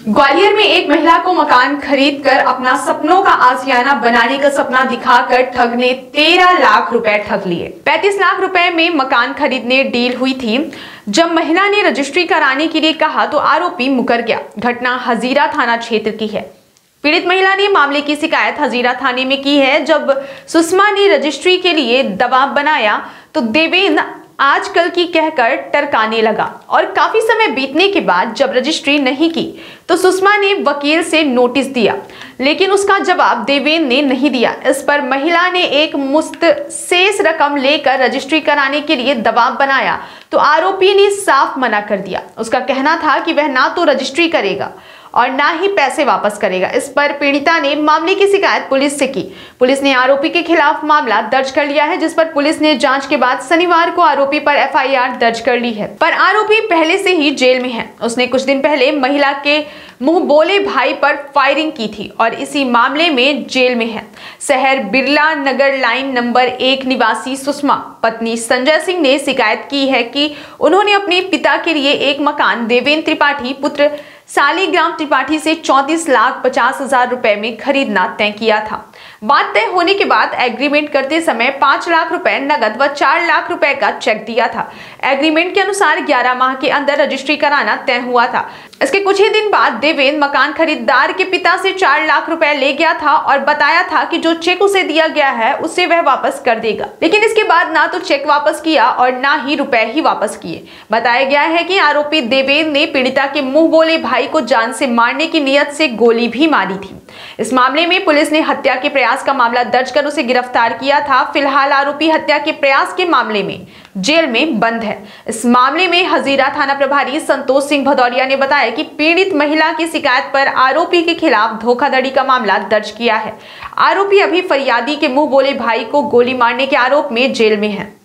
ग्वालियर में एक महिला को मकान खरीदकर अपना सपनों का आशियाना बनाने का सपना दिखाकर ठग ने 13 लाख रुपए ठग लिए। 35 लाख रुपए में मकान खरीदने डील हुई थी। जब महिला ने रजिस्ट्री कराने के लिए कहा तो आरोपी मुकर गया। घटना हजीरा थाना क्षेत्र की है। पीड़ित महिला ने मामले की शिकायत हजीरा थाने में की है। जब सुषमा ने रजिस्ट्री के लिए दबाव बनाया तो देवेंद्र आजकल की कहकर टरकाने लगा और काफी समय बीतने के बाद जब रजिस्ट्री नहीं की तो सुषमा ने वकील से नोटिस दिया, लेकिन उसका जवाब देवेंद्र ने नहीं दिया। इस पर महिला ने एक मुश्त शेष रकम लेकर रजिस्ट्री कराने के लिए दबाव बनाया तो आरोपी ने साफ मना कर दिया। उसका कहना था कि वह ना तो रजिस्ट्री करेगा और ना ही पैसे वापस करेगा। इस पर पीड़िता ने मामले की शिकायत पुलिस से की। पुलिस ने आरोपी के खिलाफ मामला दर्ज कर लिया है, जिस पर पुलिस ने जांच के बाद शनिवार को आरोपी पर एफआईआर दर्ज कर ली है। पर आरोपी पहले से ही जेल में है। उसने कुछ दिन पहले महिला के मुंह बोले भाई पर फायरिंग की थी और इसी मामले में जेल में है। शहर बिरला नगर लाइन नंबर 1 निवासी सुषमा पत्नी संजय सिंह ने शिकायत की है कि उन्होंने अपने पिता के लिए एक मकान देवेंद्र त्रिपाठी पुत्र शालिग्राम त्रिपाठी से 34,50,000 रुपए में खरीदना तय किया था। बात तय होने के बाद एग्रीमेंट करते समय 5 लाख रुपए नगद व 4 लाख रुपए का चेक दिया था। एग्रीमेंट के अनुसार 11 माह के अंदर रजिस्ट्री कराना तय हुआ था। इसके कुछ ही दिन बाद देवेंद्र मकान खरीदार के पिता से 4 लाख रुपए ले गया था और बताया था कि जो चेक उसे दिया गया है उसे वह वापस कर देगा, लेकिन इसके बाद ना तो चेक वापस किया और ना ही रुपए ही वापस किए। बताया गया है कि आरोपी देवेंद्र ने पीड़िता के मुंह बोले भाई को जान से मारने की नियत से गोली भी मारी थी। इस मामले में पुलिस ने हत्या के प्रयास का मामला दर्ज कर उसे गिरफ्तार किया था। फिलहाल आरोपी हत्या के प्रयास के मामले में जेल में बंद है। इस मामले में हजीरा थाना प्रभारी संतोष सिंह भदौरिया ने बताया कि पीड़ित महिला की शिकायत पर आरोपी के खिलाफ धोखाधड़ी का मामला दर्ज किया है। आरोपी अभी फरियादी के मुंह बोले भाई को गोली मारने के आरोप में जेल में है।